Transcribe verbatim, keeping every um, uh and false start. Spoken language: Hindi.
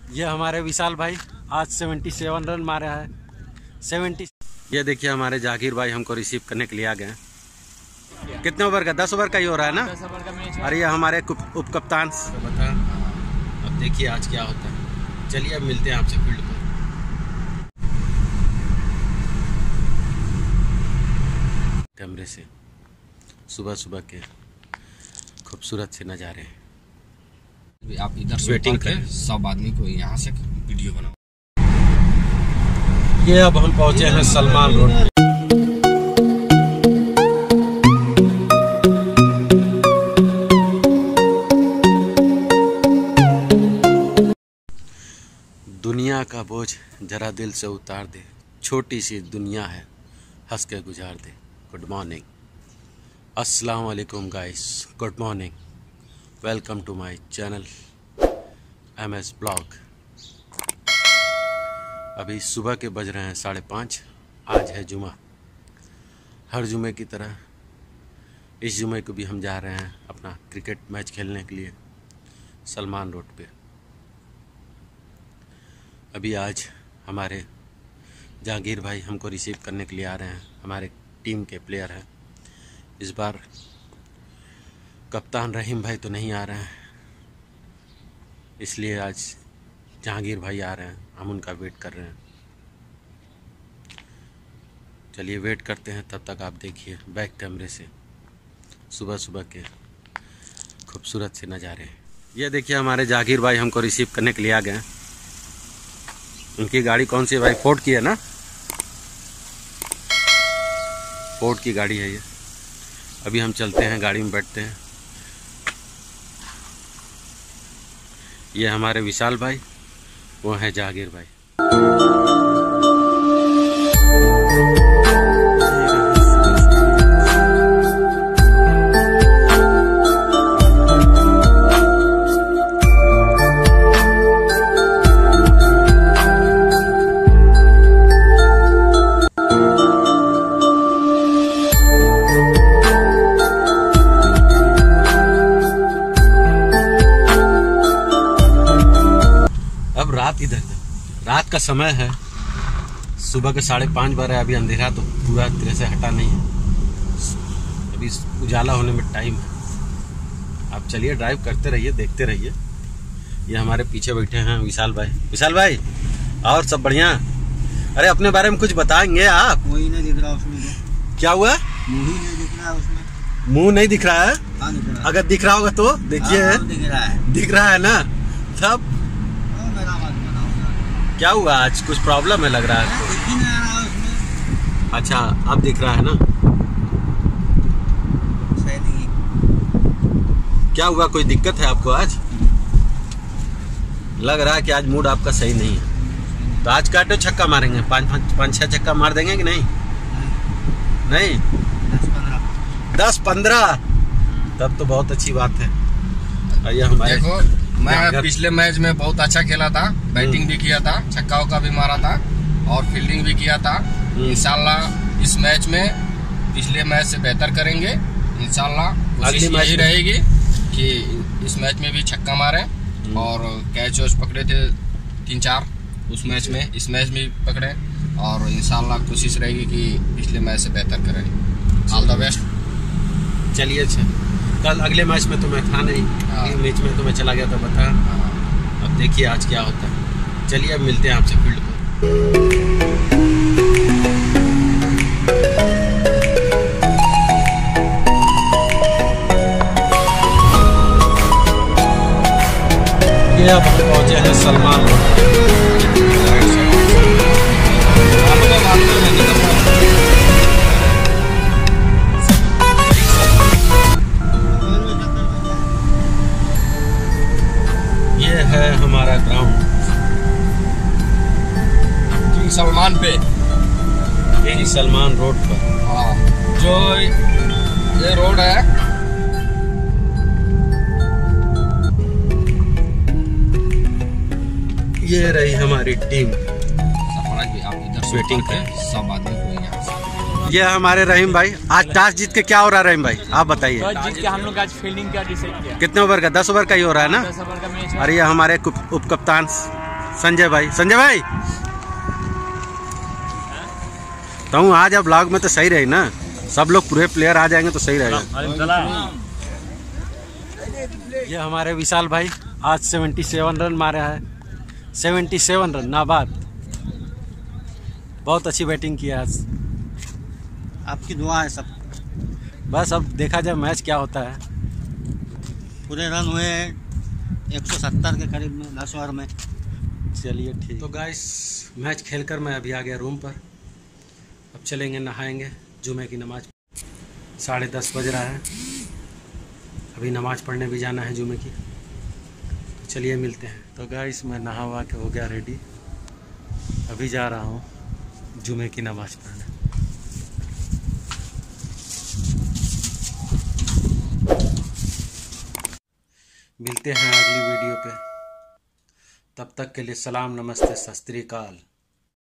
ये हमारे विशाल भाई आज सतहत्तर रन मारे हैं। सत्तर। ये देखिए हमारे जाकिर भाई हमको रिसीव करने के लिए आ गए हैं। कितने ओवर का? दस ओवर का ही हो रहा है ना? दस ओवर का मैच है। अरे ये हमारे उप कप्तान बता। अब देखिए आज क्या होता है। चलिए अब मिलते हैं आपसे फील्ड पर। कैमरे से सुबह सुबह के खूबसूरत से नज़ारे हैं। आप इधर से वेटिंग करें, सब आदमी को यहाँ से वीडियो बनाओ। ये अब हम पहुंचे हैं सलमान रोड पे। दुनिया का बोझ जरा दिल से उतार दे, छोटी सी दुनिया है हंस के गुजार दे। गुड मॉर्निंग, अस्सलाम वालेकुम guys, good morning, welcome to my channel M S blog. अभी सुबह के बज रहे हैं साढ़े पाँच। आज है जुमा। हर जुमे की तरह इस जुमे को भी हम जा रहे हैं अपना क्रिकेट मैच खेलने के लिए सलमान रोड पे। अभी आज हमारे जहांगीर भाई हमको रिसीव करने के लिए आ रहे हैं। हमारे टीम के प्लेयर हैं। इस बार कप्तान रहीम भाई तो नहीं आ रहे हैं, इसलिए आज जहांगीर भाई आ रहे हैं। हम उनका वेट कर रहे हैं। चलिए वेट करते हैं, तब तक आप देखिए बैक कैमरे से सुबह सुबह के खूबसूरत से नज़ारे हैं। ये देखिए हमारे जहांगीर भाई हमको रिसीव करने के लिए आ गए हैं। उनकी गाड़ी कौन सी है भाई? फोर्ड की है ना? फोर्ड की गाड़ी है ये। अभी हम चलते हैं, गाड़ी में बैठते हैं। ये हमारे विशाल भाई, वो है जहांगीर भाई। अब रात इधर रात का समय है, सुबह के साढ़े पाँच बार है। अभी अंधेरा तो पूरा तरह से हटा नहीं है, अभी उजाला होने में टाइम है। आप चलिए ड्राइव करते रहिए, देखते रहिए। ये हमारे पीछे बैठे हैं विशाल भाई। विशाल भाई और सब बढ़िया? अरे अपने बारे में कुछ बताएंगे आप? वही नहीं दिख रहा उसमें तो। क्या हुआ? मुंह ही नहीं दिख रहा उसमें। मुंह नहीं दिख रहा है? हाँ, दिख रहा है। अगर दिख रहा होगा तो देखिए। हाँ, दिख रहा है। दिख रहा है ना? तब क्या हुआ? आज कुछ प्रॉब्लम है लग रहा है। अच्छा अब दिख रहा है ना? सही नहीं। क्या हुआ, कोई दिक्कत है आपको? आज लग रहा है कि आज मूड आपका सही नहीं है। तो आज काटो छक्का मारेंगे, पाँच पाँच पाँच छः छक्का मार देंगे कि नहीं? नहीं, दस पंद्रह दस पंद्रह तब तो बहुत अच्छी बात है। ये हमारे देखो, मैं पिछले मैच में बहुत अच्छा खेला था, बैटिंग भी किया था, छक्का उक्का भी मारा था और फील्डिंग भी किया था। इंशाल्लाह इस मैच में पिछले मैच से बेहतर करेंगे। इंशाल्लाह कोशिश यही रहेगी कि इस मैच में भी छक्का मारें और कैच वैच पकड़े थे तीन चार उस मैच में, इस मैच में भी पकड़े और इंशाल्लाह कोशिश रहेगी कि पिछले मैच से बेहतर करें। All the best. चलिए अच्छा, कल अगले मैच में तो मैं था नहीं, अगले मैच में तो मैं चला गया था, बता। अब देखिए आज क्या होता है। चलिए अब मिलते हैं आपसे फील्ड पर। ये अब हम पहुंचे हैं सलमान रोड। ये है हमारा ग्राउंड किंग सलमान पे, किंग सलमान रोड पर। हाँ, जो ये रोड है ये रही हमारी टीम। आप इधर वेटिंग करें, सब आदमी को यहाँ से। ये हमारे रहीम भाई। आज टॉस जीत के क्या हो रहा है रहीम भाई, आप बताइए? टॉस जीत के हम लोग आज फील्डिंग का डिसाइड किया। कितने ओवर का? दस ओवर का ही हो रहा है ना? दस ओवर का मैच है। अरे ये हमारे उप कप्तान संजय भाई, संजय भाई तो हूँ आज अब ब्लॉग में तो सही रही ना, सब लोग पूरे प्लेयर आ जाएंगे तो सही रहेगा। ये हमारे विशाल भाई आज सतहत्तर रन मारे हैं, सतहत्तर रन नाबाद, बहुत अच्छी बैटिंग की आज। आपकी दुआ है सब। बस अब देखा जाए मैच क्या होता है। पूरे रन हुए एक सौ सत्तर के करीब में दस ओवर में। चलिए ठीक। तो गाइस मैच खेलकर मैं अभी आ गया रूम पर, अब चलेंगे नहाएंगे, जुमे की नमाज। साढ़े दस बज रहा है, अभी नमाज पढ़ने भी जाना है जुमे की, तो चलिए मिलते हैं। तो गाइस मैं नहा वहा के हो गया रेडी, अभी जा रहा हूँ जुमे की नमाज पढ़ने। मिलते हैं अगली वीडियो पे, तब तक के लिए सलाम, नमस्ते, सत श्री अकाल।